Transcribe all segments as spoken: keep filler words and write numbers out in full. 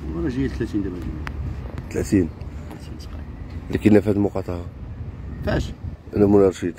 وانا جاي ثلاثين دابا. ثلاثين اللي كاينه في هذه المقاطعه فاش؟ انا مولاي رشيد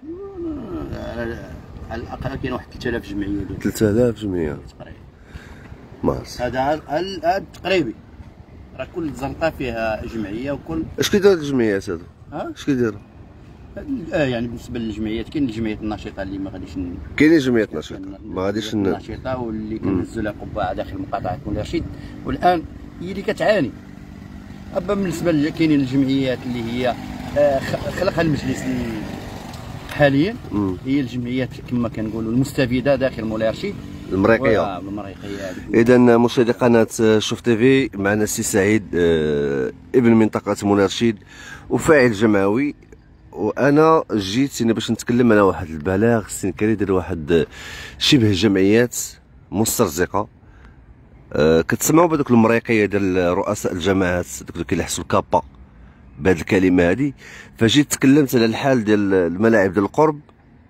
على الاقل كاين واحد ثلاثة آلاف جمعيه. ثلاثة آلاف جمعيه تقريبا. ماس هذا هذا تقريبي، راه كل زنقه فيها جمعيه وكل. اش كيديروا هاد الجمعيات هادو؟ ها؟ اش كيديروا؟ اه يعني بالنسبه للجمعيات كاين الجمعيات النشيطه اللي ما غاديش ن... كاينين جمعيات نشيطه ما غاديش ن... النشيطه واللي كنهزوا لها قبعه داخل مقاطعه مولاي رشيد، والان هي اللي كتعاني. اما بالنسبه كاينين الجمعيات اللي هي آه خلقها المجلس حاليا، مم. هي الجمعيات كما كنقولوا المستفيده داخل مولاي رشيد المريقيه. المريقيه. اذا مشاهدي قناه شوف تيفي، معنا السي سعيد آه ابن منطقه مولاي رشيد وفاعل جمعوي، وانا جيت سيني باش نتكلم على واحد البلاغ سين كان يدير واحد شبه جمعيات مسترزقه. أه كتسمعوا بهذوك المريقيه ديال رؤساء الجماعات دوك اللي كيلحسوا الكابا بهذه الكلمه هذه. فجيت تكلمت على الحال ديال الملاعب ديال القرب،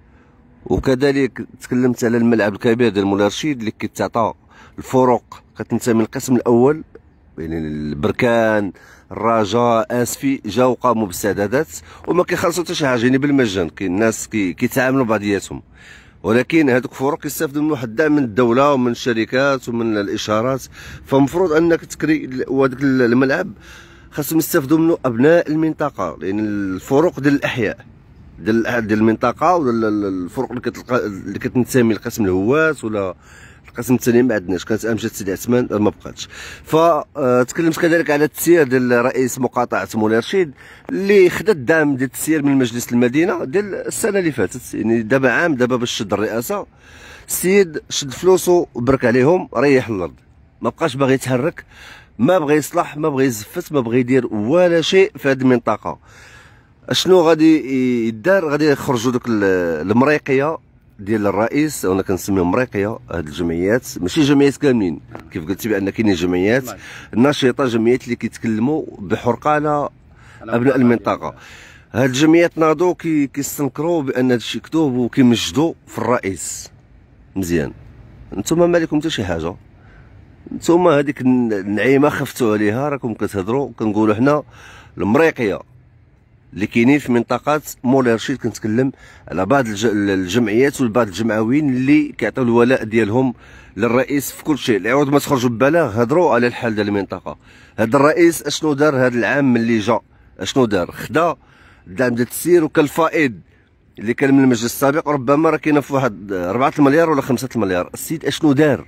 وكذلك تكلمت على الملعب الكبير ديال مولاي رشيد اللي كيتعطى الفروق كتنتمي للقسم الاول، يعني البركان الرجاء اسفي جاو قاموا بالاستعدادات وما كيخلصوا حتى شي حاجه، يعني بالمجان. كاين الناس كي كيتعاملوا بعضياتهم، ولكن هذوك الفروق كيستافدوا من واحد الدعم من الدوله ومن الشركات ومن الاشارات. فالمفروض انك تكري وهذاك الملعب خاصهم يستافدوا منه ابناء المنطقه، لان الفروق ديال الاحياء ديال ديال المنطقه ولا الفروق اللي كتلقى اللي كتنتمي لقسم الهواس ولا القسم الثاني ما عندناش، كانت امجد سيدي عثمان ما بقاتش. فتكلمت كذلك على التسيير ديال رئيس مقاطعه مولاي رشيد اللي خدا الدعم ديال التسيير من مجلس المدينه ديال السنه اللي فاتت، يعني دابا عام دابا باش شد الرئاسه السيد شد فلوسه وبرك عليهم ريح الارض، ما بقاش باغي يتحرك، ما بغى يصلح، ما بغى يزفت، ما بغى يدير ولا شيء في هذه المنطقه. اشنو غادي يدار؟ غادي يخرجوا دوك المريقيه ديال الرئيس، وانا كنسميهم مريقيه هاد الجمعيات، ماشي جمعيات كاملين كيف قلتي بان كاينين جمعيات نشيطه، جمعيات اللي كيتكلموا بحرقه على ابناء المنطقه. هاد الجمعيات ناضوا كي كيستنكروا بان هادشي كذوب وكيمجدوا في الرئيس مزيان. نتوما ما عليكم حتى شي حاجه، نتوما هذيك النعيمه خفتوا عليها، راكم كتهضروا كنقولوا حنا المريقيه اللي كاينين في منطقه مولاي رشيد. كنتكلم على بعض الجمعيات وبعض الجمعويين اللي كيعطيو الولاء ديالهم للرئيس في كل شيء، العوض ما تخرجوا ببلاغ هضروا على الحال ديال المنطقه. هذا الرئيس اشنو دار هذا العام ملي جا؟ اشنو دار؟ خدا الدعم ديال التسيير وكالفائض اللي كان من المجلس السابق، ربما راه كاينه في واحد أربعة المليار ولا خمسة المليار. السيد اشنو دار؟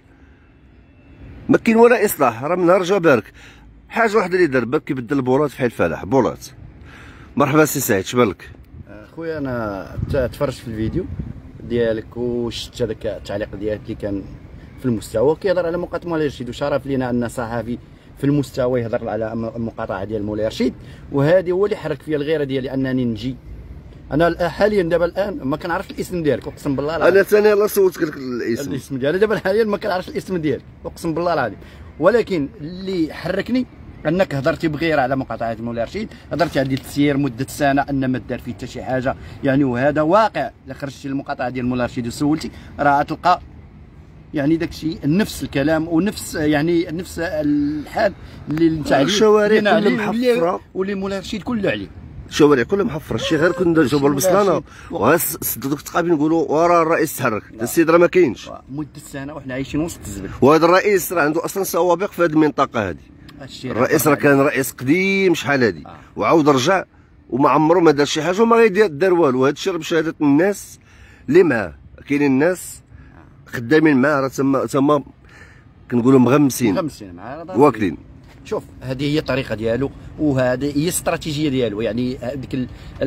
ما كاين ولا اصلاح، راه من نهار جا بارك حاجه واحده اللي دار، باك كيبدل البولات في حي الفلاح بولات. مرحبا سي سعيد، شبالك؟ خويا انا تفرجت في الفيديو ديالك وشفت هذاك التعليق ديالك اللي كان في المستوى كيهضر على مقاطعه مولاي رشيد، وشرف لينا ان صحفي في المستوى يهضر على المقاطعه ديال مولاي رشيد، وهذه هو اللي حرك فيا الغيره ديالي انني نجي. انا حاليا دابا الان ما كنعرفش الاسم ديالك اقسم بالله العظيم. انا ثاني يلاه صوتك لك الاسم الاسم ديالي دابا حاليا ما كنعرفش الاسم ديالك اقسم بالله العظيم، ولكن اللي حركني انك هضرتي بغير على مقاطعه مولاي رشيد، هضرتي على التسيير مده سنه ان ما دار فيه حتى شي حاجه، يعني وهذا واقع. الا خرجتي للمقاطعه ديال مولاي رشيد وسولتي راه تلقى يعني داكشي نفس الكلام ونفس يعني نفس الحال اللي انت عليه، الشوارع كلها محفره واللي مولاي رشيد كله عليه، الشوارع كلها محفره. شي غير كنا جوبا البصلانه وغنسدوا دوك التقابل نقولوا وراه الرئيس تحرك، السيد راه ما كاينش مده سنه وحنا عايشين وسط الزبل. وهذا الرئيس راه عنده اصلا سوابق في هذه المنطقه هذه. الرئيس راه كان رئيس قديم شحال هادي آه. وعاود رجع وما عمره ما دار شي حاجه وما غيدير دار والو. هذا الشيء بشهاده الناس اللي معاه، كاينين الناس خدامين معاه راه تما تما كنقولوا مغمسين مغمسين معاه واكلين. شوف هذه هي الطريقه ديالو وهذه هي الاستراتيجيه ديالو، يعني هذيك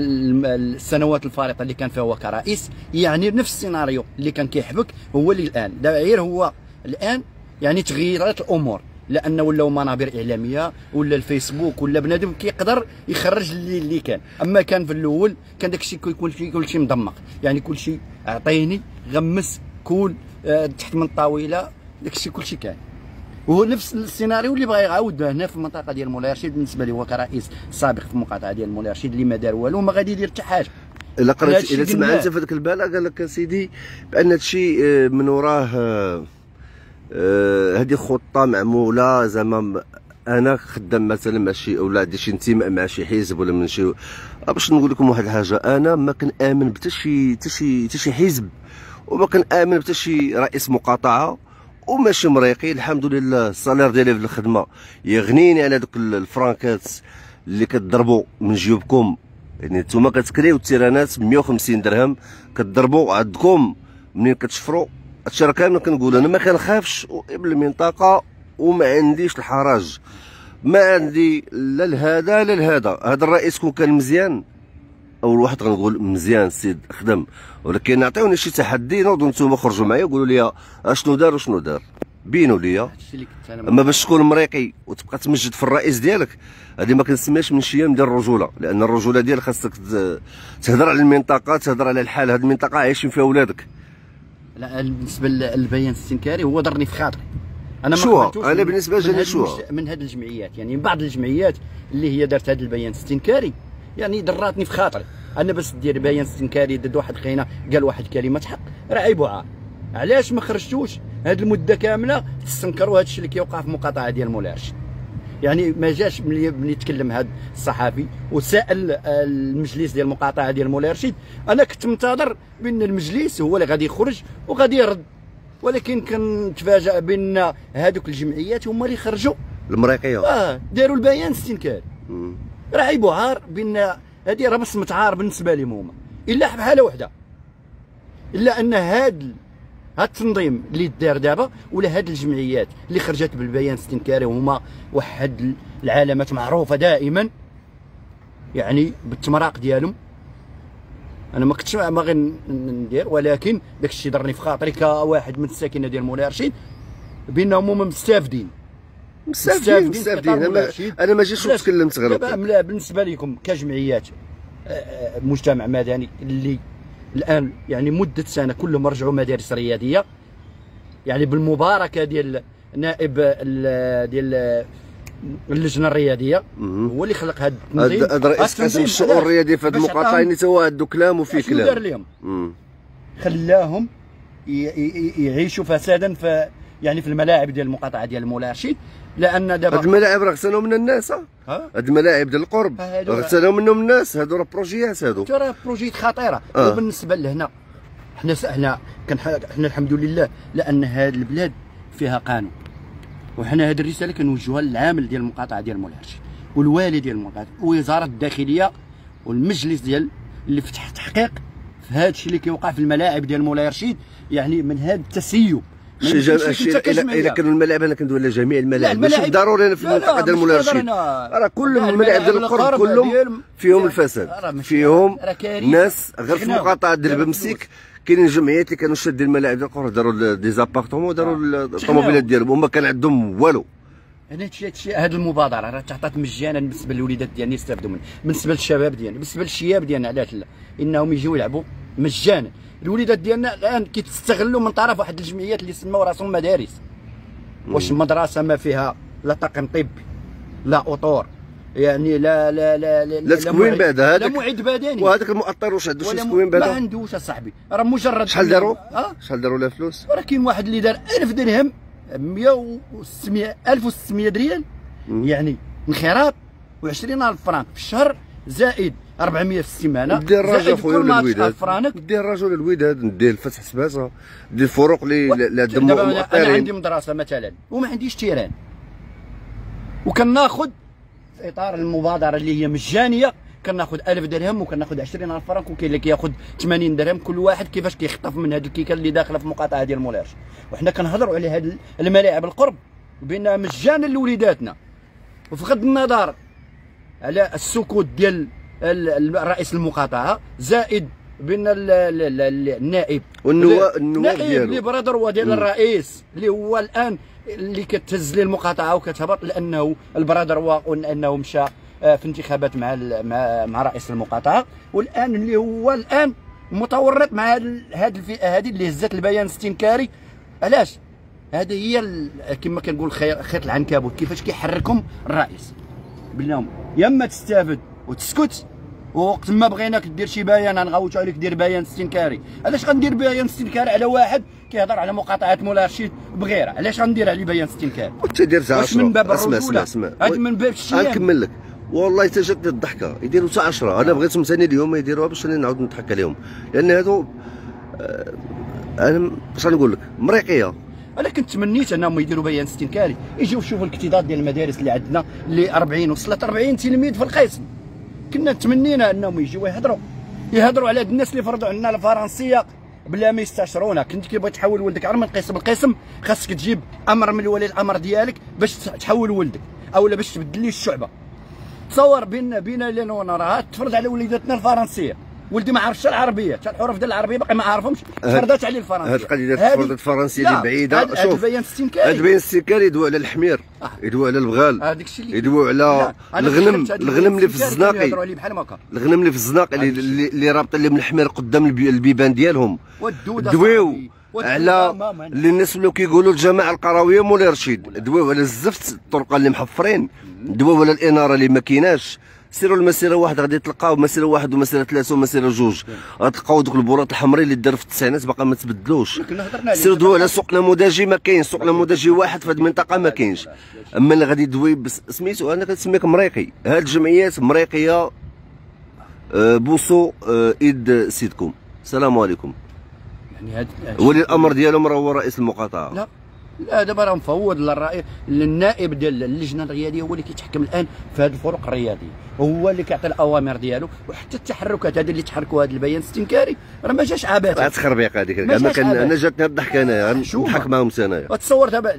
السنوات الفارطه اللي كان فيها هو كرئيس، يعني نفس السيناريو اللي كان كيحبك هو اللي الان داير. هو الان يعني تغيرات الامور، لان ولاو منابر اعلاميه ولا الفيسبوك ولا بنادم كيقدر يخرج اللي اللي كان. اما كان في الاول كان داك الشيء كيكون فيه كل شيء مدمق، يعني كل شيء اعطيني غمس كول آه تحت من الطاوله، داك الشيء كل شيء كان. وهو نفس السيناريو اللي بغى يعاود هنا في المنطقه ديال مولاي رشيد. بالنسبه لي هو كرئيس سابق في المقاطعه ديال مولاي رشيد اللي ما دار والو وما غادي يدير حتى حاجه. الا قريت الا سمعت في ذاك البلاغ قال لك سيدي بان هذا الشيء من وراه هذه خطه معموله زعما انا خدام مثلا مع شي ولا عندي شي انتماء مع شي حزب ولا من شي، باش نقول لكم واحد الحاجه، انا ما كنامن بتا شي حتى شي حتى شي حزب، وما كنامن بتا شي رئيس مقاطعه، وماشي مريقي. الحمد لله الصالير ديالي في الخدمه يغنيني على دوك الفرانكات اللي كتضربوا من جيوبكم. يعني نتوما كتكريو التيرانات مية وخمسين درهم كتضربوا عندكم منين كتشفروا. هادشي راه كامل كنقول. انا ما كنخافش ابن المنطقه وما عنديش الحرج، ما عندي لا لهذا لا لهذا. هذا الرئيس كون كان مزيان، اول واحد غنقول مزيان السيد خدم، ولكن نعطيوني شي تحدي نوضوا نتوما خرجوا معايا وقولوا لي اشنو دار وشنو دار، بينوا لي. اما باش تكون مريقي وتبقى تمجد في الرئيس ديالك، هذه ما كنسميهاش من شيام ديال الرجوله، لان الرجوله ديال خاصك تهضر على المنطقه، تهضر على الحال. هذه المنطقه عايشين فيها ولادك. لا بالنسبه للبيان الاستنكاري هو ضرني في خاطري. انا شو انا بالنسبه لي شو من هذه الجمعيات، يعني من بعض الجمعيات اللي هي دارت هذا البيان الاستنكاري، يعني ضراتني في خاطري. انا باش دير بيان استنكاري ضد واحد خينا قال واحد كلمه حق، راه عيب وعار. علاش ما خرجتوش هذه المده كامله تستنكروا هذا الشيء اللي كيوقع في المقاطعه ديال مولاي رشيد؟ يعني ما جاش ملي ملي يتكلم هذا الصحفي وسال المجلس ديال المقاطعه ديال مولاي رشيد، انا كنت منتظر بان المجلس هو اللي غادي يخرج وغادي يرد، ولكن كنتفاجأ بان هذوك الجمعيات هما اللي خرجوا المريقيه. اه داروا البيان الاستنكاري. راه عيب وعار بان هذه راه بصمه عار بالنسبه لهم هما، الا بحاله وحده، الا ان هذا هاد التنظيم اللي دار دابا ولا هاد الجمعيات اللي خرجت بالبيان الاستنكاري وهما واحد العلامات معروفه دائما يعني بالتمراق ديالهم. انا ما كنتش ما غير ندير، ولكن داك الشيء ضرني في خاطري كواحد من الساكنه ديال مولاي رشيد بانهم هما مستافدين مستافدين مستافدين. انا انا ما جيتش وتكلمت غير لا بالنسبه لكم كجمعيات مجتمع مدني اللي الان يعني مده سنه كلهم رجعوا مدارس رياضيه، يعني بالمباركه ديال نائب ديال اللجنه الرياضيه هو اللي خلق هذا التنظيم. هذا رئيس قسم الشؤون الرياضيه في هذه المقاطعه حتى هو عنده كلام وفيه كلام. شنو دار لهم؟ خلاهم يعيشوا فسادا في يعني في الملاعب ديال المقاطعه ديال مولاي رشيد، لان دابا هاد الملاعب راه غسلوا من الناس. هاد الملاعب ديال القرب غسلوا منهم الناس. هادو راه بروجيات، هادو راه بروجيات خطيره. آه. وبالنسبه لهنا حنا حنا حنا الحمد لله لان هاد البلاد فيها قانون، وحنا هذه الرساله كنوجهوها للعامل ديال المقاطعه ديال مولاي رشيد والوالي ديال المقاطعه ووزاره الداخليه والمجلس ديال اللي فتح تحقيق في هذا الشيء اللي كيوقع في الملاعب ديال مولاي رشيد، يعني من هذا التسيب. شي الشيء الا كانوا الملاعب، انا كندوي على جميع الملاعب، ماشي ضروري في المنطقه ديال مولاي رشيد. راه كل الملاعب ديال القرب كلهم فيهم الفساد، فيهم ناس غير في المقاطعه ديال بمسيك كاينين جمعيات اللي كانوا شادين الملاعب ديال القرب، داروا دي زابارتمون، داروا الطوموبيلات ديالهم وما كان عندهم والو. انا هادشي هاد المبادره راه تعطات مجانا بالنسبه للوليدات ديالنا يستافدوا منها، بالنسبه للشباب ديالنا، بالنسبه للشياب ديالنا. علاش لا؟ انهم يجيو يلعبوا مجانا. الوليدات ديالنا الان كيتستغلوا من طرف واحد الجمعيات اللي سماو راسهم مدارس. واش مدرسه ما فيها لا طاقم طبي لا اطور، يعني لا لا لا لا, لا تكوين بعد هذاك، لا معد بدني، وهذاك المؤطر واش عنده شي تكوين بعد؟ ما عندوش اصاحبي. راه مجرد شحال داروا؟ أه؟ شحال داروا له فلوس؟ راه كاين واحد اللي دار ألف درهم مية وستمية ألف وستمية ريال، يعني انخراط وعشرين ألف فرانك في الشهر، زائد أربعمية في السيمانه. دير الراجل خويا الوداد، فرانك دير الراجل الوداد، دير الفتح سباسه، دير الفروق اللي عندهم مؤطرين. انا عندي مدرسه مثلا وما عنديش تيران، وكناخذ في اطار المبادره اللي هي مجانيه كناخذ ألف درهم وكناخذ عشرين ألف فرنك، وكاين اللي كياخذ ثمانين درهم. كل واحد كيفاش كيخطف من هذه الكيكه اللي داخله في المقاطعه ديال مولاي رشيد. وحنا كنهضروا على هذه الملاعب القرب بانها مجانا لوليداتنا، وفقد النظر على السكوت ديال رئيس المقاطعه، زائد بان النائب والنواب النواب ديالو اللي برادر هو ديال الرئيس اللي هو الان اللي كتهز ليه المقاطعه وكتهبط، لانه البرادر هو انه مشى في انتخابات مع مع مع رئيس المقاطعه، والان اللي هو الان متورط مع هذه الفئه هذه اللي هزت البيان الاستنكاري. علاش؟ هذه هي كما كنقول خيط العنكبوت، كيفاش كيحركهم الرئيس. بالله يا اما تستافد وتسكت، ووقت ما بغيناك دير شي بيان غنغوتو عليك دير بيان استنكاري. علاش غندير بيان استنكاري على واحد كيهضر على مقاطعه مولاي رشيد بغيره؟ علاش غندير عليه بيان استنكاري؟ وانت دير تاع واش من باب اسمع الرجوله؟ اسمع هاد من باب الشيام. غنكمل لك والله حتى جاتني الضحكه يديروا حتى عشرة. انا بغيتهم ثاني اليوم يديروها باش نعاود نضحك عليهم، لان هادو آه انا باش نقول لك مريقيه. انا كنت تمنيت انهم يديروا بيان استنكاري، يجيو يشوفوا الاكتظاظ ديال المدارس اللي عندنا اللي أربعين وصلت أربعين تلميذ في القسم. كنا تمنينا انهم يجيو يهضروا يهضروا على هاد الناس اللي فرضوا علينا الفرنسيه بلا ما يستشرونا. كنت كيبغي تحول ولدك عمر من قسم لقسم خاصك تجيب امر من ولي الامر ديالك باش تحول ولدك، اولا باش تبدل ليه الشعبه. تصور بيننا بينا لين ونراها تفرض على وليداتنا الفرنسيه، ولدي ما عرفش العربيه، حتى الحروف ديال العربيه باقي ما عارفهمش، تفرضات عليه الفرنسيه. هاد القضيه ديال تفرضات الفرنسيه اللي بعيده. هاد شوف هاد البيان استنكاري، هاد البيان استنكاري يدوي على الحمير، آه. يدوي على البغال، هذاك الشيء اللي يدوي على الغنم، الغنم اللي في الزناقي، الغنم اللي في الزناقي اللي اللي رابطين لهم الحمير قدام البيبان ديالهم. دويو على اللي الناس ولاو كيقولوا الجماعه القرويه مولاي رشيد، دويو على الزفت، الطرقه اللي محفرين، دويو على الاناره اللي ما كايناش. سيروا المسيره واحد غادي تلقاو مسيره واحد ومسيره ثلاثه ومسيره جوج، غتلقاو دوك البورات الحمرين اللي داروا في التسعينات باقا ما تبدلوش. سيروا دويو على سوق نموذجي ما كاين، سوق نموذجي واحد في هذه المنطقه ما كاينش. اما اللي غادي دوي بس سميتو انا كنسميك مريقي. هاد الجمعيات مريقيه. أه بوسو أه ايد سيدكم. السلام عليكم. يعني هاد ولي الامر ديالهم راه هو رئيس المقاطعه. لا لا دابا راه مفوض للرئيس، للنائب ديال اللجنه الرياضيه هو اللي كيتحكم الان في هذه الفروق الرياضيه، هو اللي كيعطي الاوامر ديالو. وحتى التحركات هذه اللي تحركوا هذا البيان استنكاري راه ما جاش عبثا. تخربيق هذيك انا كان انا جاتني الضحك انايا نضحك معاهم انايا. وتصور دابا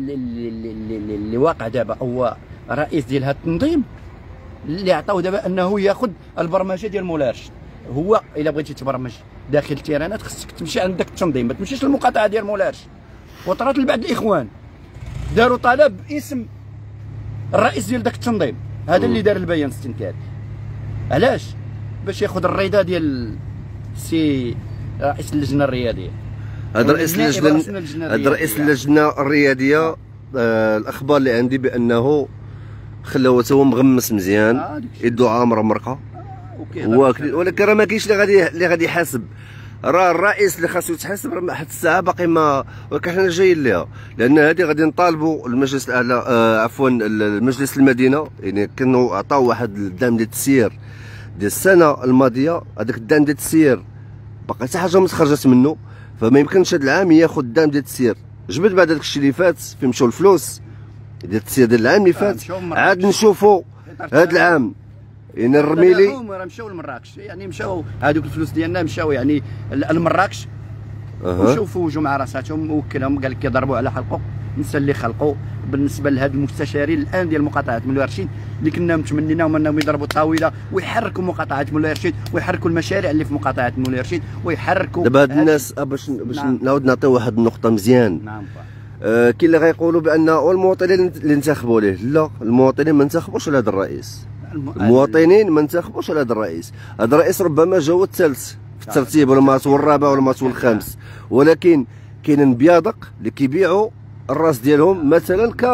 اللي واقع دابا هو رئيس ديال هذا التنظيم اللي عطاو دابا انه ياخذ البرمجه ديال مولاي رشيد. هو الا بغيتي تبرمج داخل التيرانات خصك تمشي عند داك التنظيم، ما تمشيش للمقاطعه ديال مولاي رشيد. وطرات لبعض الاخوان داروا طلب باسم الرئيس ديال داك التنظيم، هذا اللي دار البيان الاستنكاري. علاش؟ باش ياخذ الرضا ديال سي رئيس اللجنه الرياضيه. هذا رئيس اللجنه هذا رئيس اللجنه الرياضيه. آه الاخبار اللي عندي بانه خلاوه هو مغمس مزيان، آه يدو عامره مرقه، آه ولكن راه ما كاينش اللي غادي اللي غادي يحاسب. راه الرئيس اللي خاصو يتحاسب راه حتى الساعه باقي ما، ولكن حنا جايين ليها، لان هذه غادي نطالبوا المجلس الاعلى آه عفوا المجلس المدينه. يعني كانوا عطاو واحد الدعم ديال التسيير ديال السنه الماضيه، هذاك الدعم ديال التسيير باقي حتى حاجه ما تخرجت منه، فما يمكنش هذا العام ياخذ الدعم ديال التسيير. جبد بعد هذاك الشيء اللي فات فين مشاو الفلوس ديال التسيير ديال العام اللي فات، عاد نشوفوا هذا العام. يعني الرميلي راه مشاو لمراكش، يعني مشاو هذوك الفلوس ديالنا مشاو يعني لمراكش. أه. وشوفوا وجوا مع راساتهم وكلهم قال لك كيضربوا على حلقه، نسى اللي خلقوا. بالنسبه لهاد المستشارين الان ديال مقاطعه مولاي رشيد اللي كنا متمنيناهم انهم يضربوا طاوله ويحركوا مقاطعه مولاي رشيد ويحركوا المشاريع اللي في مقاطعه مولاي رشيد ويحركوا دابا هاد الناس باش باش نعم. نعاود نعطيو واحد النقطه مزيان. نعم. آه كاين اللي غيقولوا بان المواطنين اللي انتخبوا ليه، لا المواطنين ما انتخبوش على هذا الرئيس. المواطنين ما انتخبوش على هذا الرئيس، هذا الرئيس ربما جا هو الثالث في الترتيب ولا ما هو الرابع ولا ما هو الخامس، ولكن كاينين بيادق اللي كيبيعوا الراس ديالهم مثلا ك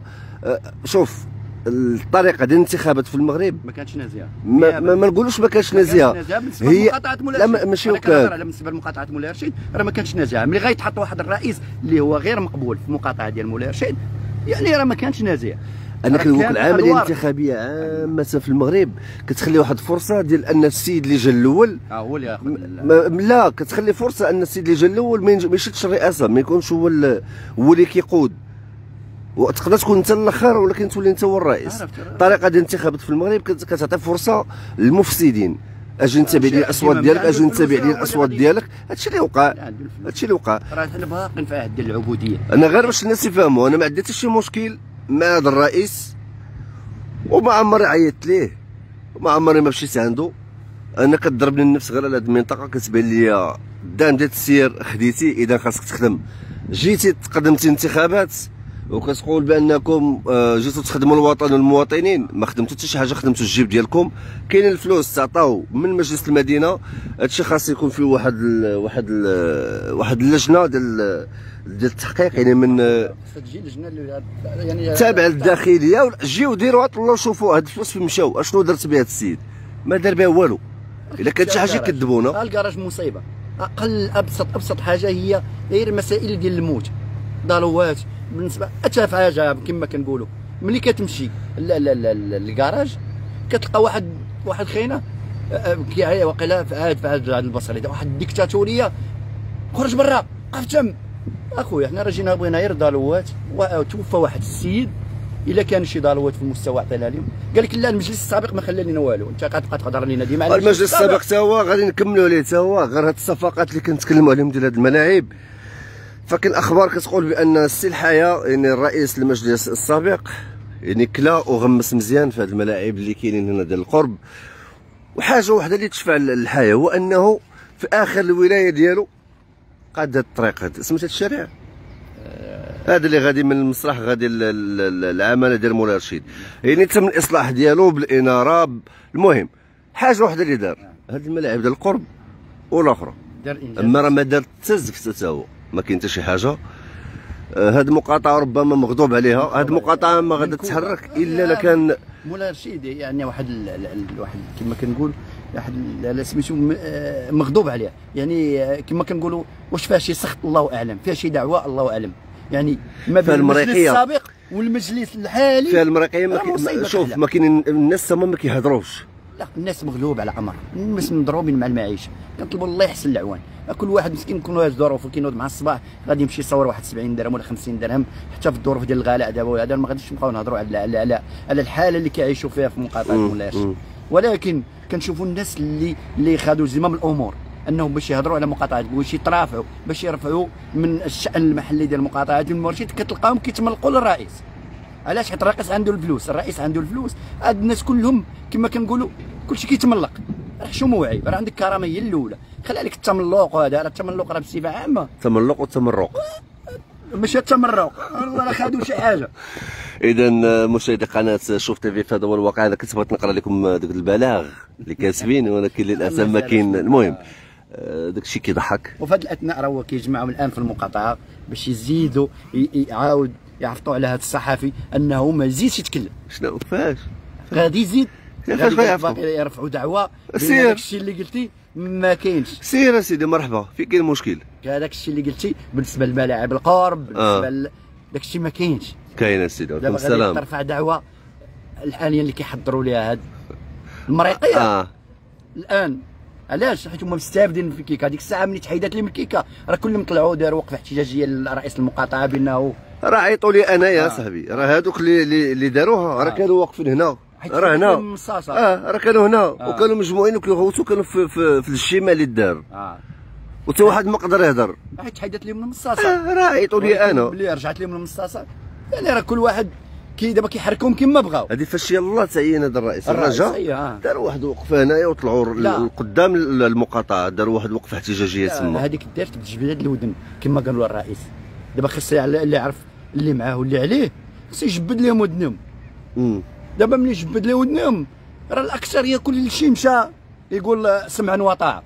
شوف الطريقه ديال الانتخابات في المغرب ما كانتش نازيه. ما, ما, ما نقولوش ما كانتش نازيه، هي مقاطعه مولاي رشيد. لا ماشي وكان على بالنسبه لمقاطعه مولاي رشيد راه ما كانتش نازيه. ملي غيتحط واحد الرئيس اللي هو غير مقبول في المقاطعه ديال مولاي رشيد يعني راه ما كانتش نازيه. انا كنقول العمليه الانتخابيه عامه في المغرب كتخلي واحد الفرصه ديال ان السيد اللي جا الاول اه هو اللي ياخذ. لا كتخلي فرصه ان السيد اللي جا الاول ما يشدش الرئاسه، ما يكونش هو هو اللي كيقود، وتقدر تكون انت الاخر ولكن تولي انت هو الرئيس. الطريقه ديال الانتخابات في المغرب كتعطي فرصه للمفسدين، اجي نتابع لي الاصوات ديالك، اجي نتابع لي الاصوات ديالك. هادشي اللي وقع، هادشي اللي وقع. راه حنا باقيين في عهد ديال العبوديه. انا غير باش الناس يفهموا، انا ما عندي حتى شي مشكل مع هذا الرئيس، وما عمري عيطت ليه وما عمري ما مشيت عنده. انا كضربني النفس غير على هذه المنطقه، كتبان لي الدعم ديال التسيير خديتي، اذا خاصك تخدم. جيتي تقدمتي انتخابات وكتقول بانكم جيتوا تخدموا الوطن والمواطنين، ما خدمتوا حتى شي حاجه، خدمتوا الجيب ديالكم. كاين الفلوس تعطاو من مجلس المدينه، هادشي خاص يكون فيه واحد ال واحد ال واحد اللجنه ديال ديال التحقيق، يعني من تجي لجنه اللي يعني تابعه للداخليه، جيو ديروا طلعوا شوفوا هاد الفلوس فين مشاو، اشنو درت بها هاد السيد. ما دار بها والو. الا كانت شي حاجه يكذبونا. الكراج مصيبه، اقل ابسط ابسط حاجه هي غير مسائل ديال الموت، ضلوات بالنسبه اتافه حاجه كما كنقولوا. ملي كتمشي للكراج كتلقى واحد واحد خينا كيعيا واقيلا في هاد في هاد البصري واحد الديكتاتوريه، خرج برا وقف تم. اخويا حنا راه جينا بغينا غير ضلوات، وتوفى واحد السيد الا كان شي ضلوات في المستوى عطينا لهم، قال لك لا المجلس السابق ما خلى لنا والو، انت غتبقى تهضر لنا ديما على المجلس السابق حتى هو غادي نكملوا عليه حتى هو، غير هاد الصفقات اللي كنتكلموا عليهم ديال هاد الملاعب. فكاين اخبار كتقول بان السي الحياه يعني الرئيس المجلس السابق يعني كلا وغمس مزيان في هاد الملاعب اللي كاينين هنا ديال القرب. وحاجه واحده اللي تشفع للحياه هو انه في اخر الولايه ديالو قاد هاد الطريق هاد سميت هاد الشارع هذا اللي غادي من المسرح غادي العماله ديال مولاي رشيد، يعني تم الاصلاح ديالو بالاناره. المهم حاجه واحده اللي دار هاد الملاعب ديال القرب والاخرى، اما راه ما دار حتى زفت حتى هو، ما كاين حتى شي حاجه. هاد المقاطعه ربما مغضوب عليها، هاد المقاطعه ما غادي تتحرك الا الا كان مولاي رشيد يعني واحد واحد كما كنقول واحد لا سميتو مغضوب عليه، يعني كما كنقولوا واش فيها شي سخط الله اعلم، فيها شي دعوه الله اعلم. يعني ما بين المجلس السابق والمجلس الحالي فيها المريقيه ما شوف ما كاين الناس تما ما كيهضروش. لا الناس مغلوب على امر، الناس مضروبين مع المعيشه، كنطلبوا الله يحسن العوان. كل واحد مسكين يكونوا هاد الظروف وكينوض مع الصباح غادي يمشي يصور واحد سبعين درهم ولا خمسين درهم، حتى في الظروف ديال الغلاء دابا وهذا ما غاديش نبقاو نهضروا على على على, على الحاله اللي كيعيشوا فيها في مقاطعه مولاي رشيد. ولكن كنشوفوا الناس اللي اللي خدوا زمام الامور انهم باش يهضروا على مقاطعه باش يترافعوا باش يرفعوا من الشان المحلي ديال مقاطعه مولاي رشيد، كتلقاهم كيتملقوا للرئيس. علاش؟ حيت الرئيس عنده الفلوس، الرئيس عنده الفلوس، هاد الناس كلهم كما كنقولوا كلشي كيتملق. راه شو موعي؟ راه عندك كرامه هي الاولى، خلي عليك التملق وهذا، راه التملق راه بصفه عامه تملق وتمرق ماشي التمرق، راه خدوا شي حاجه. اذا مشاهدي قناه شوف تيفي في هذا هو الواقع. انا كنت بغيت نقرا لكم داك البلاغ اللي كاتبين ولكن للاسف ما كاين. المهم داك الشيء كيضحك. وفي هذا الاثناء راه هو كيجمعهم الان في المقاطعه باش يزيدوا يعاود يعرفوا على هذا الصحفي انه ما يزيدش يتكلم. شنو فاش غادي يزيد فاش غيعرفوا يرفعوا دعوه سير داك الشيء اللي قلتي ما كاينش. سير اسيدي مرحبا، في كاين مشكل هذاك الشيء اللي قلتي بالنسبه للملاعب القرب بالنسبه آه. داك الشيء ما كاينش. كاين اسيدي وعليكم السلام. دابا ترفع دعوه الحاليا اللي كيحضروا ليها هاد المريقيه آه. الان. علاش؟ حيت هما مستافدين في الكيكه. هذيك الساعه ملي تحيدات لهم الكيكه راه كلهم طلعوا داروا وقفه احتجاجيه لرئيس المقاطعه بانه راه عيطوا لي انا يا آه. صاحبي، راه هذوك اللي اللي داروها راه آه. كانوا واقفين هنا، راه هنا اه راه كانوا هنا آه. وكانوا مجموعين وكيغوتوا، كانوا في في, في الشمال الدار اه وتا واحد ما قدر يهضر حيت تحيدات لهم المصاصه. آه راه عيطوا لي انا ملي رجعت لهم المصاصه. يعني راه كل واحد كي دابا كيحركوهم كما بغاو. هذه فاش يلاه تعين هذا الرئيس الرجاء دار واحد الوقفه هنايا وطلعوا قدام المقاطعه، داروا واحد الوقفه احتجاجيه تما. هذيك دارت بتجبيد الودن كما قالوا الرئيس. دابا خص اللي يعرف اللي معاه واللي عليه خص يجبد لهم ودنهم. دابا ملي يجبد لهم ودنهم راه الاكثريه كل شيء مشى يقول سمعا وطاعه.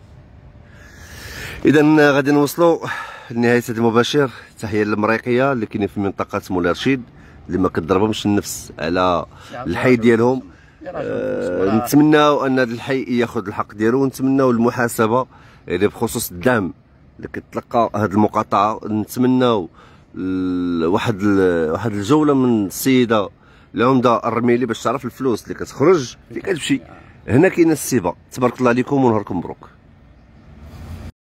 اذا غادي نوصلوا لنهايه هذا المباشر. تحيه للمريقيه اللي كاينين في منطقه مولاي رشيد اللي ما كضربهمش النفس على الحي ديالهم. أه نتمناو ان هذا الحي ياخذ الحق ديالو، ونتمناو المحاسبه يعني بخصوص الدعم اللي كتلقى هذه المقاطعه. نتمناو واحد واحد الجوله من السيده العمده الرميلي باش تعرف الفلوس اللي كتخرج فين كتمشي. هنا كاينه السيبه. تبارك الله عليكم ونهاركم مبروك.